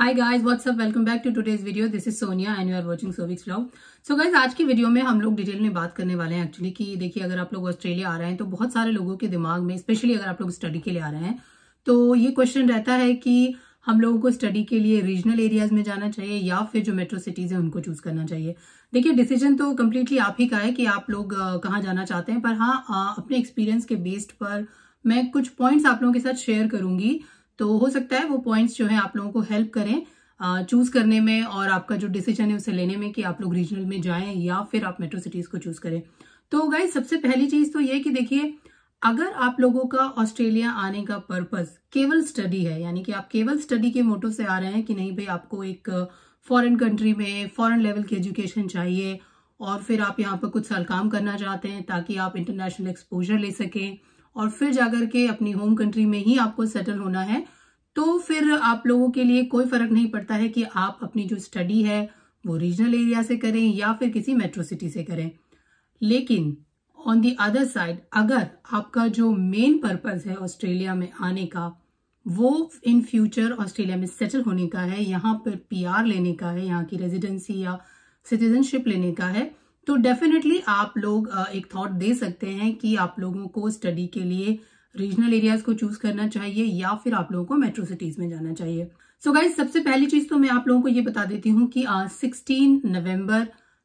Hi guys, what's up, welcome back to today's video. This is Sonia and you are watching Sovik's vlog. So guys, आज की video में हम लोग detail में बात करने वाले हैं एक्चुअली कि देखिए, अगर आप लोग ऑस्ट्रेलिया आ रहे हैं तो बहुत सारे लोगों के दिमाग में, स्पेशली अगर आप लोग स्टडी के लिए आ रहे हैं, तो ये क्वेश्चन रहता है कि हम लोगों को स्टडी के लिए रीजनल एरियाज में जाना चाहिए या फिर जो मेट्रो सिटीज है उनको चूज करना चाहिए। देखिए, डिसीजन तो कम्प्लीटली आप ही का है कि आप लोग कहाँ जाना चाहते हैं, पर हाँ, अपने एक्सपीरियंस के बेस्ड पर मैं कुछ पॉइंट्स आप लोगों के साथ शेयर करूंगी। तो हो सकता है वो पॉइंट्स जो है आप लोगों को हेल्प करें चूज करने में और आपका जो डिसीजन है उसे लेने में कि आप लोग रीजनल में जाएं या फिर आप मेट्रो सिटीज को चूज करें। तो गाइस, सबसे पहली चीज तो ये कि देखिए, अगर आप लोगों का ऑस्ट्रेलिया आने का पर्पस केवल स्टडी है, यानी कि आप केवल स्टडी के मोटिव से आ रहे हैं कि नहीं भाई, आपको एक फॉरेन कंट्री में फॉरेन लेवल की एजुकेशन चाहिए और फिर आप यहाँ पर कुछ साल काम करना चाहते हैं ताकि आप इंटरनेशनल एक्सपोजर ले सकें और फिर जाकर के अपनी होम कंट्री में ही आपको सेटल होना है, तो फिर आप लोगों के लिए कोई फर्क नहीं पड़ता है कि आप अपनी जो स्टडी है वो रीजनल एरिया से करें या फिर किसी मेट्रो सिटी से करें। लेकिन ऑन दी अदर साइड, अगर आपका जो मेन पर्पस है ऑस्ट्रेलिया में आने का वो इन फ्यूचर ऑस्ट्रेलिया में सेटल होने का है, यहाँ पर पीआर लेने का है, यहाँ की रेजिडेंसी या सिटीजनशिप लेने का है, तो डेफिनेटली आप लोग एक थॉट दे सकते हैं कि आप लोगों को स्टडी के लिए रीजनल एरियाज को चूज करना चाहिए या फिर आप लोगों को मेट्रो सिटीज में जाना चाहिए। सो गाइज, सबसे पहली चीज तो मैं आप लोगों को ये बता देती हूँ कि 16 नवंबर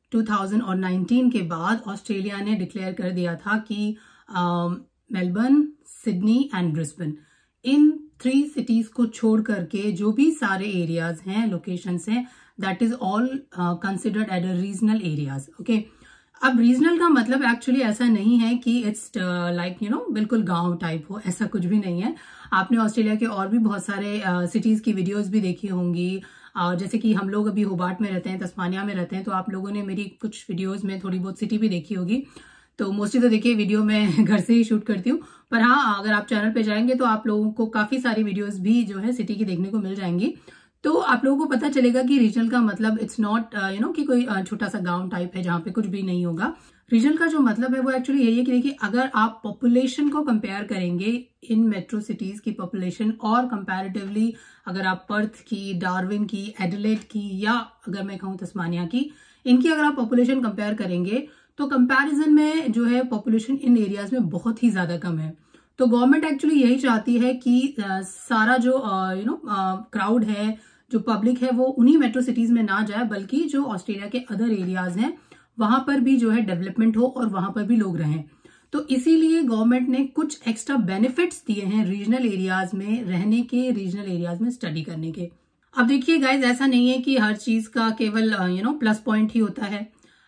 2019 के बाद ऑस्ट्रेलिया ने डिक्लेयर कर दिया था कि Melbourne, Sydney and Brisbane, in 3 cities को छोड़ करके जो भी सारे एरियाज हैं, लोकेशंस हैं, that is all considered as a regional areas. Okay, अब रीजनल का मतलब एक्चुअली ऐसा नहीं है कि इट्स लाइक बिल्कुल गांव टाइप हो, ऐसा कुछ भी नहीं है। आपने ऑस्ट्रेलिया के और भी बहुत सारे सिटीज की वीडियोस भी देखी होंगी, जैसे कि हम लोग अभी होबार्ट में रहते हैं, तस्मानिया में रहते हैं, तो आप लोगों ने मेरी कुछ वीडियोस में थोड़ी बहुत सिटी भी देखी होगी। तो मोस्टली तो देखिए, वीडियो मैं घर से ही शूट करती हूँ, पर हाँ, अगर आप चैनल पे जाएंगे तो आप लोगों को काफी सारी वीडियोज भी जो है सिटी की देखने को मिल जाएंगी। तो आप लोगों को पता चलेगा कि रीजनल का मतलब इट्स नॉट कि कोई छोटा सा गांव टाइप है जहां पे कुछ भी नहीं होगा। रीजनल का जो मतलब है वो एक्चुअली यही है कि देखिए, अगर आप पॉपुलेशन को कंपेयर करेंगे इन मेट्रो सिटीज की पॉपुलेशन और कंपैरेटिवली अगर आप पर्थ की, डार्विन की, एडिलेड की या अगर मैं कहूँ तस्मानिया की, इनकी अगर आप पॉपुलेशन कंपेयर करेंगे तो कंपैरिजन में जो है पॉपुलेशन इन एरियाज में बहुत ही ज्यादा कम है। तो गवर्नमेंट एक्चुअली यही चाहती है कि सारा जो क्राउड है, जो पब्लिक है, वो उन्हीं मेट्रो सिटीज में ना जाए, बल्कि जो ऑस्ट्रेलिया के अदर एरियाज हैं वहां पर भी जो है डेवलपमेंट हो और वहां पर भी लोग रहें। तो इसीलिए गवर्नमेंट ने कुछ एक्स्ट्रा बेनिफिट्स दिए हैं रीजनल एरियाज में रहने के, रीजनल एरियाज में स्टडी करने के। अब देखिए गाइज, ऐसा नहीं है कि हर चीज का केवल प्लस पॉइंट ही होता है।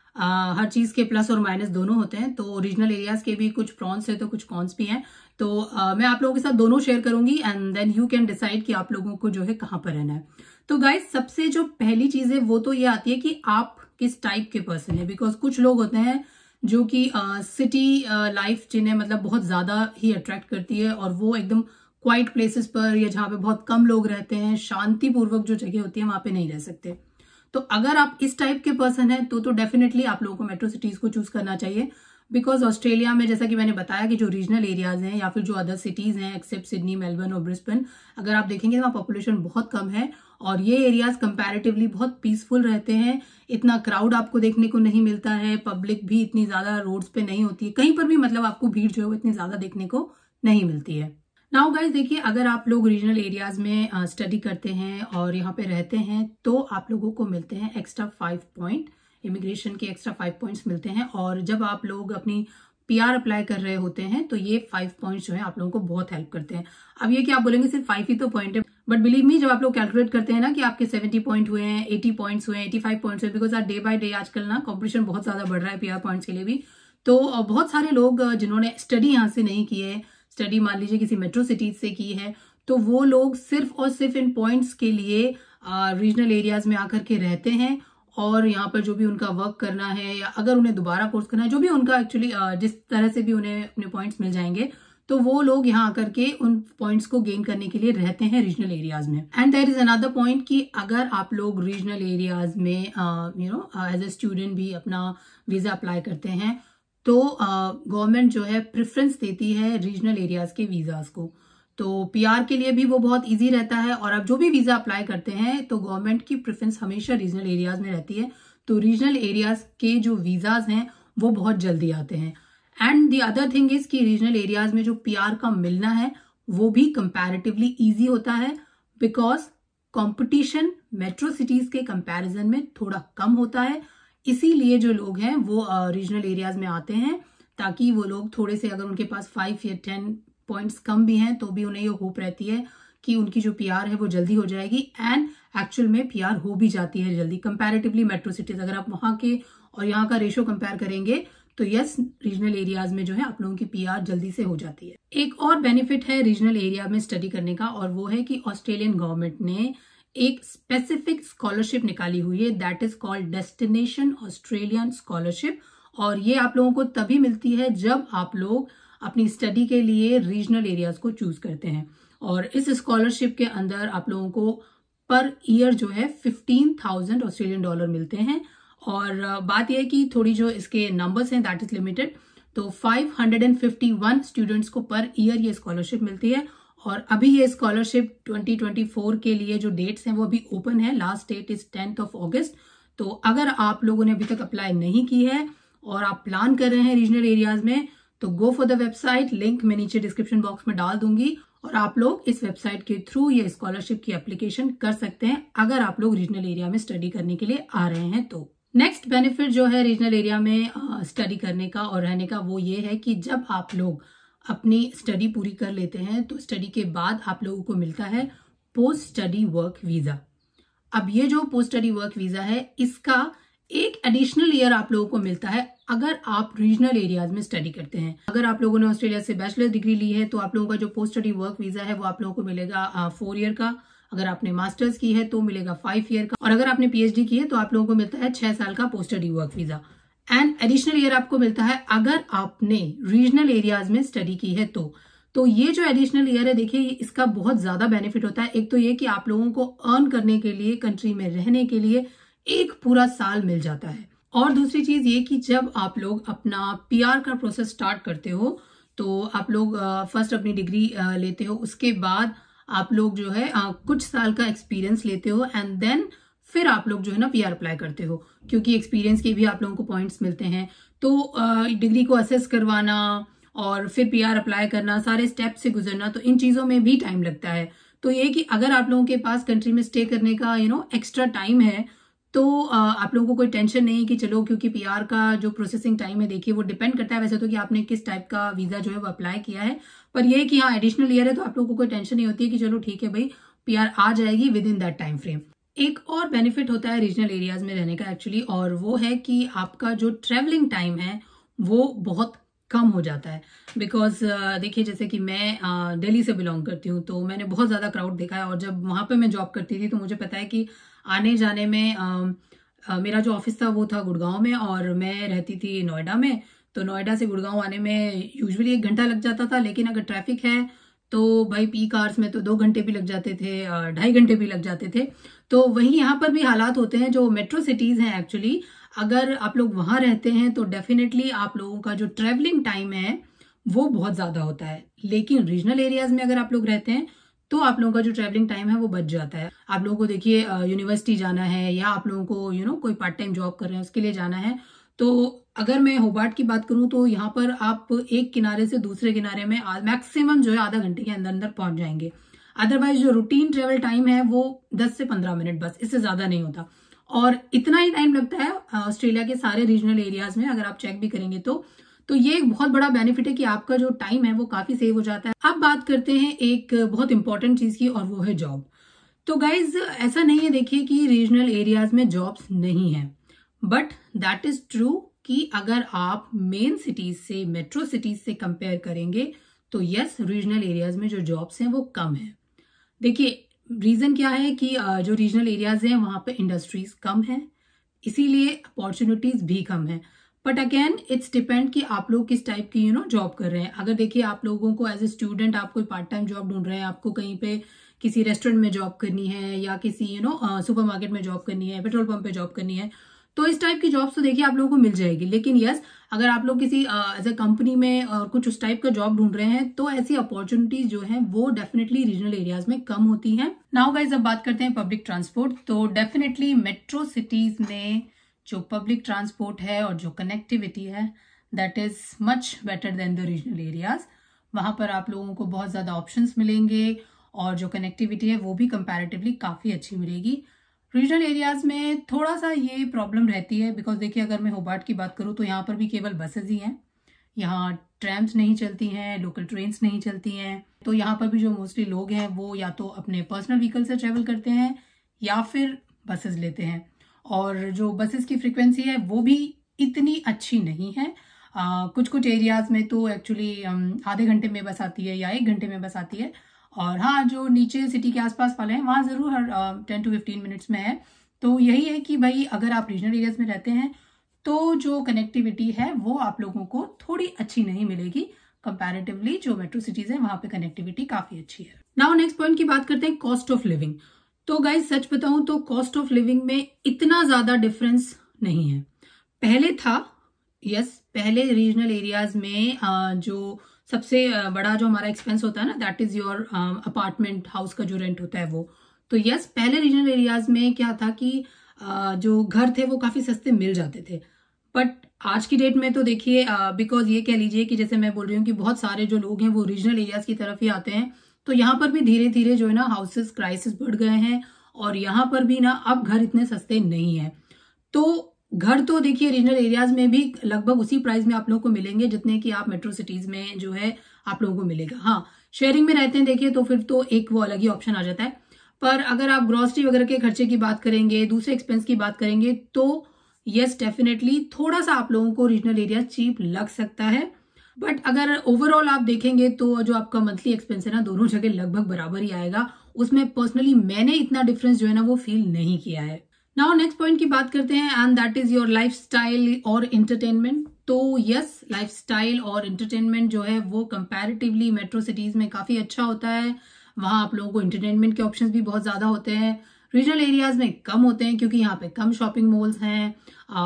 हर चीज के प्लस और माइनस दोनों होते हैं। तो रीजनल एरियाज के भी कुछ प्रॉन्स है तो कुछ कॉन्स भी हैं। तो मैं आप लोगों के साथ दोनों शेयर करूंगी and then you can decide कि आप लोगों को जो है कहाँ पर रहना है। तो गाइज, सबसे जो पहली चीज है वो तो ये आती है कि आप किस टाइप के पर्सन है। बिकॉज कुछ लोग होते हैं जो कि सिटी लाइफ जिन्हें मतलब बहुत ज्यादा ही अट्रैक्ट करती है और वो एकदम क्वाइट प्लेसेस पर या जहाँ पे बहुत कम लोग रहते हैं, शांतिपूर्वक जो जगह होती है वहां पे नहीं रह सकते। तो अगर आप इस टाइप के पर्सन हैं तो डेफिनेटली आप लोगों को मेट्रो सिटीज को चूज करना चाहिए। बिकॉज ऑस्ट्रेलिया में, जैसा कि मैंने बताया, कि जो रीजनल एरियाज हैं या फिर जो अदर सिटीज हैं एक्सेप्ट सिडनी, मेलबर्न और ब्रिस्बेन, अगर आप देखेंगे तो वहाँ पॉपुलेशन बहुत कम है और ये एरियाज कंपैरेटिवली बहुत पीसफुल रहते हैं। इतना क्राउड आपको देखने को नहीं मिलता है, पब्लिक भी इतनी ज्यादा रोड्स पे नहीं होती है, कहीं पर भी मतलब आपको भीड़ जो है इतनी ज्यादा देखने को नहीं मिलती है। नाउ गाइज, देखिए, अगर आप लोग रीजनल एरियाज में स्टडी करते हैं और यहाँ पे रहते हैं तो आप लोगों को मिलते हैं एक्स्ट्रा 5 पॉइंट, इमिग्रेशन के एक्स्ट्रा 5 पॉइंट्स मिलते हैं। और जब आप लोग अपनी पीआर अप्लाई कर रहे होते हैं तो ये 5 पॉइंट्स जो है आप लोगों को बहुत हेल्प करते हैं। अब ये क्या आप बोलेंगे सिर्फ 5 ही तो पॉइंट है, बट बिलीव मी, जब आप लोग कैलकुलेट करते हैं ना कि आपके 70 पॉइंट हुए हैं, 80 पॉइंट्स हुए हैं, 85 पॉइंट्स हुए, बिकॉज डे बाय डे आजकल ना कॉम्पिटिशन बहुत ज्यादा बढ़ रहा है पीआर पॉइंट्स के लिए भी। तो बहुत सारे लोग जिन्होंने स्टडी यहाँ से नहीं की है, स्टडी मान लीजिए किसी मेट्रो सिटीज से की है, तो वो लोग सिर्फ और सिर्फ इन पॉइंट्स के लिए रीजनल एरियाज में आकर के रहते हैं और यहाँ पर जो भी उनका वर्क करना है या अगर उन्हें दोबारा कोर्स करना है, जो भी उनका एक्चुअली जिस तरह से भी उन्हें अपने पॉइंट्स मिल जाएंगे, तो वो लोग यहाँ आकर के उन पॉइंट्स को गेन करने के लिए रहते हैं रीजनल एरियाज में। And there is another point कि अगर आप लोग रीजनल एरियाज में एज ए स्टूडेंट भी अपना वीजा अप्लाई करते हैं तो गवर्नमेंट जो है प्रेफरेंस देती है रीजनल एरियाज के वीजाज को। तो पीआर के लिए भी वो बहुत इजी रहता है। और आप जो भी वीजा अप्लाई करते हैं तो गवर्नमेंट की प्रेफरेंस हमेशा रीजनल एरियाज में रहती है, तो रीजनल एरियाज के जो वीजाज हैं वो बहुत जल्दी आते हैं। And the other thing is कि रीजनल एरियाज में जो पीआर का मिलना है वो भी कंपैरेटिवली इजी होता है, बिकॉज कंपटीशन मेट्रो सिटीज के कंपैरिजन में थोड़ा कम होता है। इसीलिए जो लोग हैं वो रीजनल एरियाज में आते हैं, ताकि वो लोग थोड़े से, अगर उनके पास 5 या 10 पॉइंट्स कम भी हैं तो भी उन्हें ये होप रहती है कि उनकी जो पीआर है वो जल्दी हो जाएगी। एंड एक्चुअल में पीआर हो भी जाती है जल्दी कंपैरेटिवली मेट्रो सिटीज। अगर आप वहां के और यहाँ का रेशो कंपेयर करेंगे तो यस, रीजनल एरियाज में जो है आप लोगों की पीआर जल्दी से हो जाती है। एक और बेनिफिट है रीजनल एरिया में स्टडी करने का, और वो है कि ऑस्ट्रेलियन गवर्नमेंट ने एक स्पेसिफिक स्कॉलरशिप निकाली हुई है, that is called destination Australian scholarship. और ये आप लोगों को तभी मिलती है जब आप लोग अपनी स्टडी के लिए रीजनल एरियाज को चूज करते हैं। और इस स्कॉलरशिप के अंदर आप लोगों को पर ईयर जो है 15,000 ऑस्ट्रेलियन डॉलर मिलते हैं। और बात यह है कि थोड़ी जो इसके नंबर्स हैं दैट इज लिमिटेड, तो 551 स्टूडेंट्स को पर ईयर ये स्कॉलरशिप मिलती है। और अभी ये स्कॉलरशिप 2024 के लिए जो डेट्स हैं वो अभी ओपन है, लास्ट डेट इज 10 अगस्त। तो अगर आप लोगों ने अभी तक अप्लाई नहीं की है और आप प्लान कर रहे हैं रीजनल एरियाज में, तो go for the website, link मैं नीचे डिस्क्रिप्शन बॉक्स में डाल दूंगी, और आप लोग इस वेबसाइट के थ्रू ये स्कॉलरशिप की एप्लीकेशन कर सकते हैं अगर आप लोग रीजनल एरिया में स्टडी करने के लिए आ रहे हैं तो। नेक्स्ट बेनिफिट जो है रीजनल एरिया में स्टडी करने का और रहने का, वो ये है कि जब आप लोग अपनी स्टडी पूरी कर लेते हैं तो स्टडी के बाद आप लोगों को मिलता है पोस्ट स्टडी वर्क वीजा। अब ये जो पोस्ट स्टडी वर्क वीजा है, इसका एक एडिशनल ईयर आप लोगों को मिलता है अगर आप रीजनल एरियाज में स्टडी करते हैं। अगर आप लोगों ने ऑस्ट्रेलिया से बैचलर डिग्री ली है तो आप लोगों का जो पोस्ट स्टडी वर्क वीजा है वो आप लोगों को मिलेगा 4 ईयर का। अगर आपने मास्टर्स की है तो मिलेगा 5 ईयर का, और अगर आपने पीएचडी की है तो आप लोगों को मिलता है 6 साल का post study work visa. And additional year आपको मिलता है अगर आपने रीजनल एरियाज में स्टडी की है तो ये जो एडिशनल ईयर है, देखिए इसका बहुत ज्यादा बेनिफिट होता है। एक तो ये कि आप लोगों को अर्न करने के लिए, कंट्री में रहने के लिए एक पूरा साल मिल जाता है। और दूसरी चीज ये कि जब आप लोग अपना पीआर का प्रोसेस स्टार्ट करते हो तो आप लोग फर्स्ट अपनी डिग्री लेते हो, उसके बाद आप लोग जो है कुछ साल का एक्सपीरियंस लेते हो, एंड देन फिर आप लोग जो है ना पीआर अप्लाई करते हो, क्योंकि एक्सपीरियंस के भी आप लोगों को पॉइंट्स मिलते हैं। तो डिग्री को असेस करवाना और फिर पीआर अप्लाई करना, सारे स्टेप से गुजरना, तो इन चीजों में भी टाइम लगता है। तो ये कि अगर आप लोगों के पास कंट्री में स्टे करने का एक्स्ट्रा टाइम है तो आप लोगों को कोई टेंशन नहीं है कि चलो, क्योंकि पीआर का जो प्रोसेसिंग टाइम है, देखिए वो डिपेंड करता है वैसे तो कि आपने किस टाइप का वीजा जो है वो अप्लाई किया है, पर ये कि हाँ एडिशनल ईयर है तो आप लोगों को कोई टेंशन नहीं होती है कि चलो ठीक है भाई, पीआर आ जाएगी within that time frame. एक और बेनिफिट होता है रीजनल एरियाज में रहने का एक्चुअली, और वो है कि आपका जो ट्रेवलिंग टाइम है वो बहुत कम हो जाता है। बिकॉज देखिए, जैसे कि मैं दिल्ली से बिलोंग करती हूँ तो मैंने बहुत ज्यादा क्राउड देखा है, और जब वहां पे मैं जॉब करती थी तो मुझे पता है कि आने जाने में मेरा जो ऑफिस था वो था गुड़गांव में और मैं रहती थी नोएडा में। तो नोएडा से गुड़गांव आने में यूजुअली 1 घंटा लग जाता था, लेकिन अगर ट्रैफिक है तो भाई पीक आवर्स में तो 2 घंटे भी लग जाते थे, 2.5 घंटे भी लग जाते थे। तो वही यहाँ पर भी हालात होते हैं। जो मेट्रो सिटीज हैं एक्चुअली, अगर आप लोग वहां रहते हैं तो डेफिनेटली आप लोगों का जो ट्रेवलिंग टाइम है वो बहुत ज्यादा होता है, लेकिन रीजनल एरियाज में अगर आप लोग रहते हैं तो आप लोगों का जो ट्रैवलिंग टाइम है वो बच जाता है। आप लोगों को देखिए यूनिवर्सिटी जाना है या आप लोगों को कोई पार्ट टाइम जॉब कर रहे हैं उसके लिए जाना है, तो अगर मैं होबार्ट की बात करूं तो यहाँ पर आप एक किनारे से दूसरे किनारे में मैक्सिमम जो है आधा घंटे के अंदर अंदर पहुंच जाएंगे। अदरवाइज जो रूटीन ट्रेवल टाइम है वो 10 से 15 मिनट, बस इससे ज्यादा नहीं होता। और इतना ही टाइम लगता है ऑस्ट्रेलिया के सारे रीजनल एरियाज में, अगर आप चेक भी करेंगे तो ये एक बहुत बड़ा बेनिफिट है कि आपका जो टाइम है वो काफी सेव हो जाता है। अब बात करते हैं एक बहुत इंपॉर्टेंट चीज की, और वो है जॉब। तो गाइज ऐसा नहीं है देखिए कि रीजनल एरियाज में जॉब्स नहीं है, बट दैट इज ट्रू कि अगर आप मेन सिटीज से, मेट्रो सिटीज से कंपेयर करेंगे तो यस, रीजनल एरियाज में जो जॉब्स हैं वो कम है। देखिए रीजन क्या है कि जो रीजनल एरियाज हैं वहां पे इंडस्ट्रीज कम है, इसीलिए अपॉर्चुनिटीज भी कम है। बट अगेन इट्स डिपेंड कि आप लोग किस टाइप की जॉब कर रहे हैं। अगर देखिए आप लोगों को एज ए स्टूडेंट आप कोई पार्ट टाइम जॉब ढूंढ रहे हैं, आपको कहीं पे किसी रेस्टोरेंट में जॉब करनी है या किसी सुपरमार्केट में जॉब करनी है, पेट्रोल पंप पे जॉब करनी है, तो इस टाइप की जॉब्स तो देखिए आप लोगों को मिल जाएगी। लेकिन यस, अगर आप लोग किसी एज ए कंपनी में कुछ उस टाइप का जॉब ढूंढ रहे हैं तो ऐसी अपॉर्चुनिटीज जो है वो डेफिनेटली रीजनल एरियाज में कम होती हैं। नाउ गाइस, अब बात करते हैं पब्लिक ट्रांसपोर्ट। तो डेफिनेटली मेट्रो सिटीज में जो पब्लिक ट्रांसपोर्ट है और जो कनेक्टिविटी है that is much better than the regional areas. वहां पर आप लोगों को बहुत ज्यादा ऑप्शंस मिलेंगे और जो कनेक्टिविटी है वो भी कंपैरेटिवली काफी अच्छी मिलेगी। रीजनल एरियाज में थोड़ा सा ये प्रॉब्लम रहती है बिकॉज देखिए अगर मैं होबार्ट की बात करूँ तो यहाँ पर भी केवल बसेज ही हैं, यहाँ ट्रैम्स नहीं चलती हैं, लोकल ट्रेन्स नहीं चलती हैं। तो यहाँ पर भी जो मोस्टली लोग हैं वो या तो अपने पर्सनल व्हीकल से ट्रेवल करते हैं या फिर बसेज लेते हैं। और जो बसेस की फ्रिक्वेंसी है वो भी इतनी अच्छी नहीं है। कुछ कुछ एरियाज में तो एक्चुअली आधे घंटे में बस आती है या 1 घंटे में बस आती है। और हाँ, जो नीचे सिटी के आसपास वाले हैं वहाँ जरूर हर 10 to 15 मिनट्स में है। तो यही है कि भाई अगर आप रीजनल एरियाज में रहते हैं तो जो कनेक्टिविटी है वो आप लोगों को थोड़ी अच्छी नहीं मिलेगी कंपैरेटिवली जो मेट्रो सिटीज है वहां पे कनेक्टिविटी काफी अच्छी है। नाउ नेक्स्ट पॉइंट की बात करते हैं कॉस्ट ऑफ लिविंग। तो गाइज सच बताऊं तो कॉस्ट ऑफ लिविंग में इतना ज्यादा डिफरेंस नहीं है। पहले था, यस, पहले रीजनल एरियाज में जो सबसे बड़ा जो हमारा एक्सपेंस होता है ना that is your apartment house का जो रेंट होता है वो। तो यस, पहले रीजनल एरियाज में क्या था कि जो घर थे वो काफी सस्ते मिल जाते थे। बट आज की डेट में तो देखिए बिकॉज ये कह लीजिए कि जैसे मैं बोल रही हूँ कि बहुत सारे जो लोग हैं वो रीजनल एरियाज की तरफ ही आते हैं। तो यहाँ पर भी धीरे धीरे जो है ना हाउसेस प्राइसेस बढ़ गए हैं और यहाँ पर भी ना अब घर इतने सस्ते नहीं है। तो घर तो देखिए रीजनल एरियाज में भी लगभग उसी प्राइस में आप लोगों को मिलेंगे जितने कि आप मेट्रो सिटीज में जो है आप लोगों को मिलेगा। हाँ, शेयरिंग में रहते हैं देखिए तो फिर तो एक वो अलग ही ऑप्शन आ जाता है। पर अगर आप ग्रोसरी वगैरह के खर्चे की बात करेंगे, दूसरे एक्सपेंस की बात करेंगे तो यस डेफिनेटली थोड़ा सा आप लोगों को रीजनल एरिया चीप लग सकता है। बट अगर ओवरऑल आप देखेंगे तो जो आपका मंथली एक्सपेंस है ना दोनों जगह लगभग बराबर ही आएगा। उसमें पर्सनली मैंने इतना डिफरेंस जो है ना वो फील नहीं किया है। नाउ नेक्स्ट पॉइंट की बात करते हैं and that is your lifestyle और एंटरटेनमेंट। तो यस, लाइफस्टाइल और एंटरटेनमेंट जो है वो कंपैरेटिवली मेट्रो सिटीज में काफी अच्छा होता है। वहां आप लोगों को एंटरटेनमेंट के ऑप्शंस भी बहुत ज्यादा होते हैं। रीजनल एरियाज में कम होते हैं क्योंकि यहाँ पे कम शॉपिंग मॉल्स हैं,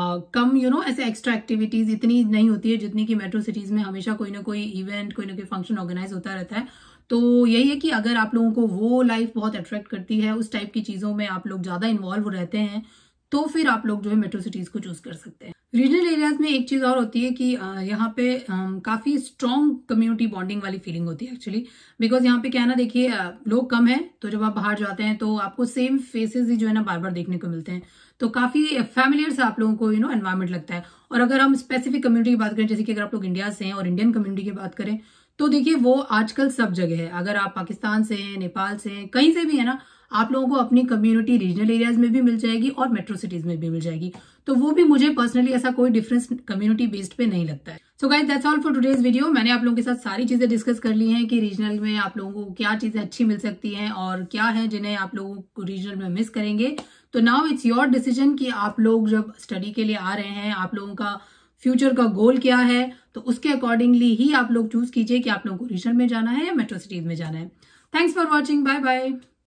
कम ऐसे एक्स्ट्रा एक्टिविटीज इतनी नहीं होती है जितनी कि मेट्रो सिटीज में हमेशा कोई ना कोई इवेंट, कोई ना कोई फंक्शन ऑर्गेनाइज होता रहता है। तो यही है कि अगर आप लोगों को वो लाइफ बहुत अट्रैक्ट करती है, उस टाइप की चीजों में आप लोग ज्यादा इन्वॉल्व रहते हैं तो फिर आप लोग जो है मेट्रो सिटीज को चूज कर सकते हैं। रीजनल एरियाज में एक चीज और होती है कि यहाँ पे काफी स्ट्रॉन्ग कम्युनिटी बॉन्डिंग वाली फीलिंग होती है एक्चुअली। बिकॉज यहाँ पे क्या है ना, देखिए लोग कम है तो जब आप बाहर जाते हैं तो आपको सेम फेसेस ही जो है ना बार बार देखने को मिलते हैं। तो काफी फैमिलियर से आप लोगों को एनवायरमेंट लगता है। और अगर हम स्पेसिफिक कम्युनिटी की बात करें, जैसे कि अगर आप लोग इंडिया से हैं और इंडियन कम्युनिटी की बात करें तो देखिए वो आजकल सब जगह है। अगर आप पाकिस्तान से हैं, नेपाल से हैं, कहीं से भी है ना, आप लोगों को अपनी कम्युनिटी रीजनल एरियाज में भी मिल जाएगी और मेट्रो सिटीज में भी मिल जाएगी। तो वो भी मुझे पर्सनली ऐसा कोई डिफरेंस कम्युनिटी बेस्ड पे नहीं लगता है। So guys that's all for today's video. मैंने आप लोगों के साथ सारी चीजें डिस्कस कर ली हैं कि रीजनल में आप लोगों को क्या चीजें अच्छी मिल सकती हैं और क्या है जिन्हें आप लोगों को रीजनल में मिस करेंगे। तो नाउ इट्स योर डिसीजन कि आप लोग जब स्टडी के लिए आ रहे हैं, आप लोगों का फ्यूचर का गोल क्या है, तो उसके अकॉर्डिंगली ही आप लोग चूज कीजिए कि आप लोगों को रीजनल में जाना है या मेट्रो सिटीज में जाना है। Thanks for watching, bye bye.